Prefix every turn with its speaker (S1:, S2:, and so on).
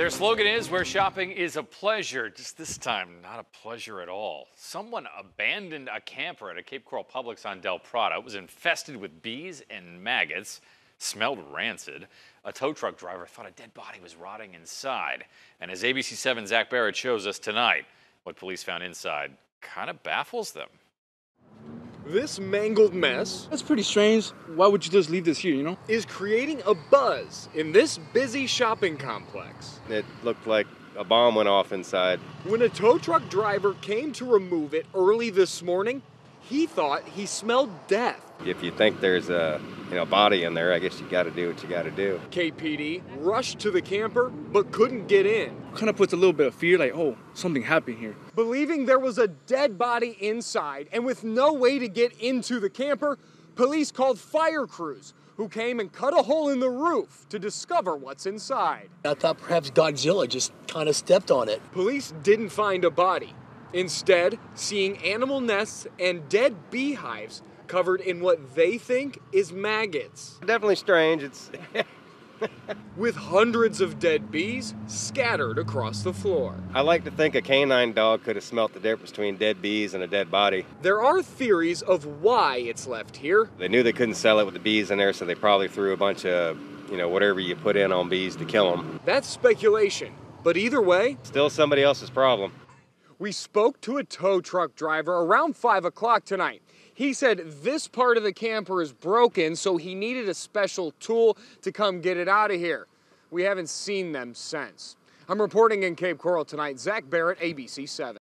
S1: Their slogan is, where shopping is a pleasure. Just this time, not a pleasure at all. Someone abandoned a camper at a Cape Coral Publix on Del Prado. It was infested with bees and maggots, smelled rancid. A tow truck driver thought a dead body was rotting inside. And as ABC 7's Zach Barrett shows us tonight, what police found inside kind of baffles them.
S2: This mangled mess,
S3: that's pretty strange. Why would you just leave this here, you know?
S2: is creating a buzz in this busy shopping complex.
S4: It looked like a bomb went off inside.
S2: When a tow truck driver came to remove it early this morning, he thought he smelled death.
S4: If you think there's a body in there, I guess you got to do what you got to do.
S2: KPD rushed to the camper but couldn't get in.
S3: Kind of puts a little bit of fear, like, oh, something happened here.
S2: Believing there was a dead body inside and with no way to get into the camper, police called fire crews who came and cut a hole in the roof to discover what's inside.
S5: I thought perhaps Godzilla just kind of stepped on it.
S2: Police didn't find a body. Instead, seeing animal nests and dead beehives covered in what they think is maggots.
S4: Definitely strange. It's
S2: with hundreds of dead bees scattered across the floor.
S4: I like to think a canine dog could have smelt the difference between dead bees and a dead body.
S2: There are theories of why it's left here.
S4: They knew they couldn't sell it with the bees in there, so they probably threw a bunch of, whatever you put in on bees to kill them.
S2: That's speculation, but either way,
S4: still somebody else's problem.
S2: We spoke to a tow truck driver around 5 o'clock tonight. He said this part of the camper is broken, so he needed a special tool to come get it out of here. We haven't seen them since. I'm reporting in Cape Coral tonight. Zach Barrett, ABC 7.